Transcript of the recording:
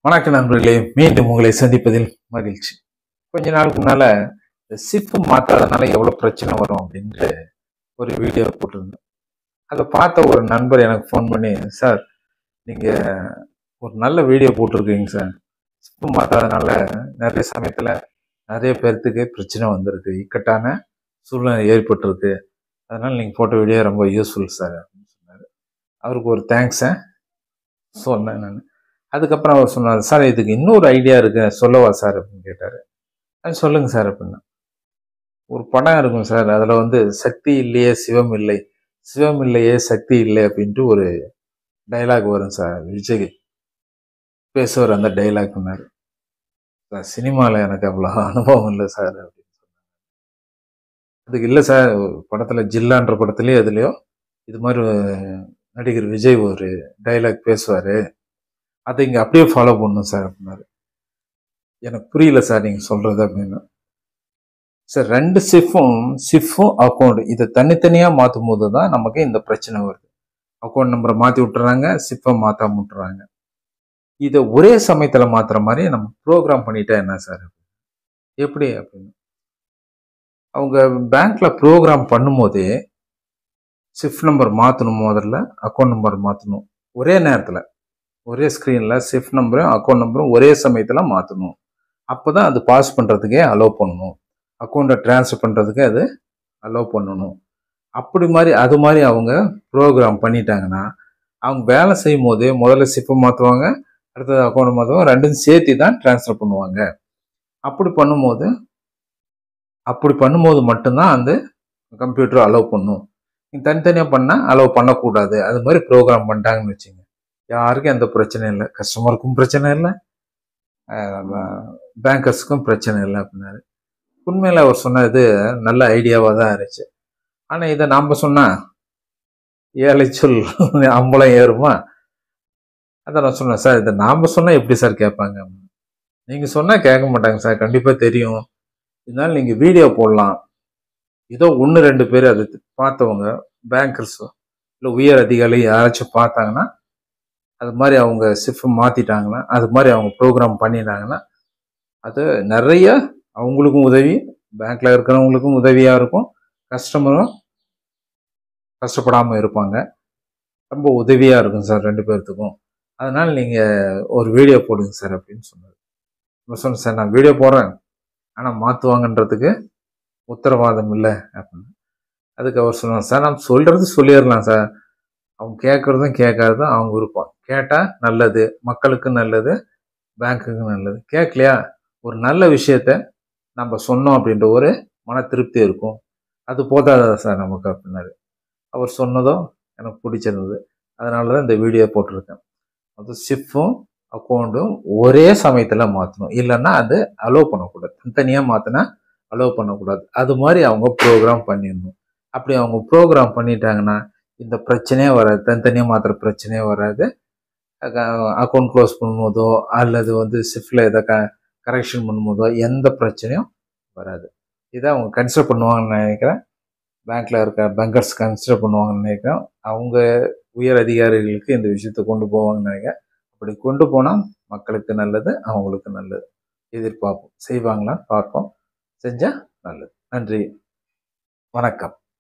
வணக்கம் நண்பர்களே, மீண்டும் உங்களை சந்திப்பதில் மகிழ்ச்சி. கொஞ்ச நாளுக்கு முன்னால சிப் மாத்தாதனால எவ்வளவு பிரச்சனை வரும் அப்படின்ற ஒரு வீடியோ போட்டிருந்தேன். அதை பார்த்த ஒரு நண்பர் எனக்கு ஃபோன் பண்ணி, சார் நீங்க ஒரு நல்ல வீடியோ போட்டிருக்கீங்க சார். சிப் மாத்தாதனால நிறைய சமயத்துல நிறைய பேர்த்துக்கு பிரச்சனை வந்திருக்கு, இக்கட்டான சூழ்நிலை ஏற்பட்டிருக்கு. அதனால நீங்க போட்ட வீடியோ ரொம்ப யூஸ்ஃபுல் சார் அப்படின்னு சொன்னாரு. அவருக்கு ஒரு தேங்க்ஸை சொன்னேன் நான். அதுக்கப்புறம் அவர் சொன்னார், சார் இதுக்கு இன்னொரு ஐடியா இருக்கு, சொல்லவா சார் அப்படின்னு கேட்டாரு. அது சொல்லுங்க சார் அப்படின்னா. ஒரு படம் இருக்கும் சார், அதுல சக்தி இல்லையே சிவம் இல்லை, சிவம் இல்லையே சக்தி இல்லை அப்படின்ட்டு ஒரு டைலாக் வரும் சார். விஜய் பேசுவார் அந்த டைலாக். சொன்னாரு, சார் சினிமாவில் எனக்கு அவ்வளோ அனுபவம் இல்லை சார் அப்படின்னு சொன்னார். அதுக்கு இல்லை சார், படத்துல ஜில்லான்ற படத்துலயோ எதுலையோ இது மாதிரி நடிகர் விஜய் ஒரு டைலாக் பேசுவாரு, அதை இங்க அப்படியே ஃபாலோ பண்ணணும் சார் அப்படின்னாரு. எனக்கு புரியல சார் நீங்க சொல்றது அப்படின்னு. சார் ரெண்டு சிஃப்பும் அக்கௌண்ட் இதை தனித்தனியா மாற்றும் போது தான் நமக்கு இந்த பிரச்சனை வருது. அக்கௌண்ட் நம்பரை மாத்தி விட்டுறாங்க, சிப்பை மாத்தாம விட்டுறாங்க. இதை ஒரே சமயத்துல மாத்துற மாதிரி நம்ம ப்ரோக்ராம் பண்ணிட்டா என்ன சார், எப்படி அப்படின்னு. அவங்க பேங்க்ல ப்ரோக்ராம் பண்ணும்போதே சிஃப்ட் நம்பர் மாற்றணும், முதல்ல அக்கௌண்ட் நம்பர் மாற்றணும். ஒரே நேரத்தில் ஒரே ஸ்க்ரீனில் சிஃப்ட் நம்பரும் அக்கௌண்ட் நம்பரும் ஒரே சமயத்தில் மாற்றணும். அப்போ தான் அது பாஸ் பண்ணுறதுக்கே அலோவ் பண்ணணும், அக்கௌண்ட்டை ட்ரான்ஸ்ஃபர் பண்ணுறதுக்கு அது அலோவ் பண்ணணும். அப்படி மாதிரி அது மாதிரி அவங்க ப்ரோக்ராம் பண்ணிட்டாங்கன்னா, அவங்க வேலை செய்யும் போதே முதல்ல சிப்பை மாற்றுவாங்க, அடுத்தது அக்கௌண்ட் மாற்றுவாங்க, ரெண்டும் சேர்த்து தான் ட்ரான்ஸ்ஃபர் பண்ணுவாங்க. அப்படி பண்ணும்போது மட்டும்தான் அந்த கம்ப்யூட்டர் அலோவ் பண்ணும். நீங்கள் தனித்தனியாக பண்ணால் அலோவ் பண்ணக்கூடாது. அது மாதிரி ப்ரோக்ராம் பண்ணிட்டாங்கன்னு வச்சுங்க, யாருக்கும் எந்த பிரச்சனையும் இல்லை, கஸ்டமருக்கும் பிரச்சனை இல்லை, பேங்கர்ஸுக்கும் பிரச்சனை இல்லை அப்படின்னாரு. உண்மையில் அவர் சொன்னது நல்ல ஐடியாவாக தான் இருந்துச்சு. ஆனால் இதை நாம் சொன்னால் ஏழை சொல் அம்பலம் ஏறுமா? அதை நான் சொன்னேன், சார் இதை நாம் சொன்னால் எப்படி சார் கேட்பாங்க? நீங்கள் சொன்னால் கேட்க மாட்டாங்க சார், கண்டிப்பாக தெரியும். இதனால நீங்கள் வீடியோ போடலாம், ஏதோ 1-2 பேர் அதை பார்த்தவங்க பேங்கர்ஸோ இல்லை உயர் அதிகாரி யாராச்சும் பார்த்தாங்கன்னா, அது மாதிரி அவங்க சிஃப் மாற்றிட்டாங்கன்னா, அது மாதிரி அவங்க ப்ரோக்ராம் பண்ணிட்டாங்கன்னா, அது நிறைய அவங்களுக்கும் உதவி, பேங்க்ல இருக்கிறவங்களுக்கும் உதவியாக இருக்கும், கஸ்டமரும் கஷ்டப்படாமல் இருப்பாங்க, ரொம்ப உதவியாக இருக்கும் சார் 2 பேர்த்துக்கும். அதனால் நீங்கள் ஒரு வீடியோ போடுங்க சார் அப்படின்னு சொன்னார். நம்ம சொன்னேன், சார் நான் வீடியோ போடுறேன், ஆனால் மாற்றுவாங்கன்றதுக்கு உத்தரவாதம் இல்லை அப்படின்னு. அதுக்கு அவர் சொன்னார், சார் நான் சொல்கிறது சொல்லிடலாம் சார், அவங்க கேட்குறதும் கேட்காததும் அவங்க விருப்பம். கேட்டால் நல்லது, மக்களுக்கு நல்லது, பேங்க்குக்கு நல்லது. கேட்கலையா, ஒரு நல்ல விஷயத்த நம்ம சொன்னோம் அப்படின்ற ஒரு மன திருப்தி இருக்கும், அது போதாதா சார் நமக்கு அப்படின்னாரு. அவர் சொன்னதும் எனக்கு பிடிச்சிருந்தது, அதனால தான் இந்த வீடியோ போட்டிருக்கேன். அது சிஃப்பும் அக்கௌண்ட்டும் ஒரே சமயத்தில் மாற்றணும், இல்லைன்னா அது அலோவ் பண்ணக்கூடாது. தனித்தனியாக மாற்றினா அலோவ் பண்ணக்கூடாது. அது மாதிரி அவங்க ப்ரோக்ராம் பண்ணிடணும். அப்படி அவங்க ப்ரோக்ராம் பண்ணிட்டாங்கன்னா இந்த பிரச்சனையே வராது, தனித்தனியாக மாத்திர பிரச்சனையே வராது. அக்கௌண்ட் க்ளோஸ் பண்ணும்போதோ அல்லது சிஃப்டில் எதை கரெக்ஷன் பண்ணும்போதோ எந்த பிரச்சனையும் வராது. இதை அவங்க கன்சிடர் பண்ணுவாங்கன்னு நினைக்கிறேன். பேங்க்ல இருக்க பேங்கர்ஸ் கன்சிடர் பண்ணுவாங்கன்னு நினைக்கிறேன். அவங்க உயர் அதிகாரிகளுக்கு இந்த விஷயத்தை கொண்டு போவாங்கன்னு நினைக்கிறேன். அப்படி கொண்டு போனால் மக்களுக்கு நல்லது, அவங்களுக்கு நல்லது. எதிர்பார்ப்போம், செய்வாங்களான்னு பார்ப்போம், செஞ்சால் நல்லது. நன்றி, வணக்கம்.